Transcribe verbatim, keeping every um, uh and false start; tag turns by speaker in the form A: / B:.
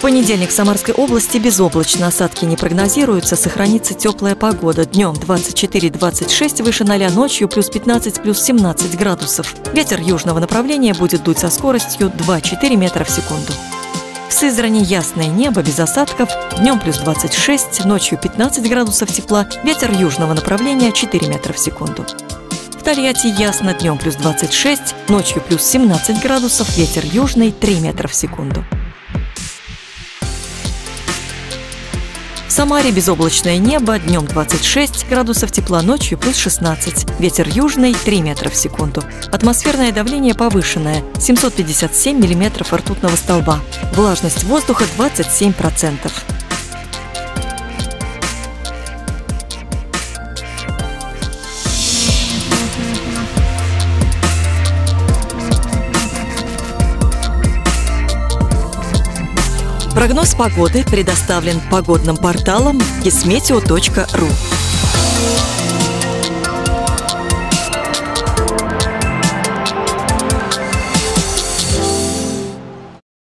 A: понедельник в Самарской области безоблачно, осадки не прогнозируются, сохранится теплая погода. Днем двадцать четыре - двадцать шесть выше ноля, ночью плюс пятнадцать - плюс семнадцать градусов. Ветер южного направления будет дуть со скоростью два - четыре метра в секунду. В Сызрани ясное небо, без осадков, днем плюс двадцать шесть, ночью пятнадцать градусов тепла, ветер южного направления четыре метра в секунду. В Тольятти ясно, днем плюс двадцать шесть, ночью плюс семнадцать градусов, ветер южный три метра в секунду. В Самаре безоблачное небо, днем двадцать шесть градусов тепла, ночью плюс шестнадцать, ветер южный три метра в секунду. Атмосферное давление повышенное – семьсот пятьдесят семь миллиметров ртутного столба. Влажность воздуха двадцать семь процентов. Прогноз погоды предоставлен погодным порталом кисметео точка ру.